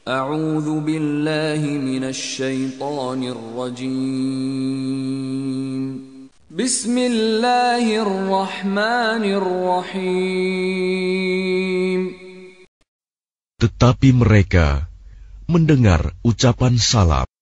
أعوذ بالله من الشيطان الرجيم. بسم الله الرحمن الرحيم. Tetapi mereka mendengar ucapan salam